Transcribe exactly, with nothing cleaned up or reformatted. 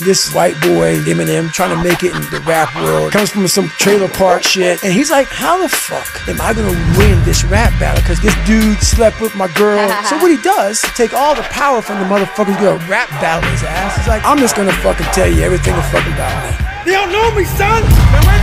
This white boy, Eminem, trying to make it in the rap world, comes from some trailer park shit, and he's like, how the fuck am I gonna win this rap battle? Because this dude slept with my girl. So what he does, take all the power from the motherfucker's girl, rap battle his ass. He's like, I'm just gonna fucking tell you everything the fuck about me. They don't know me, son!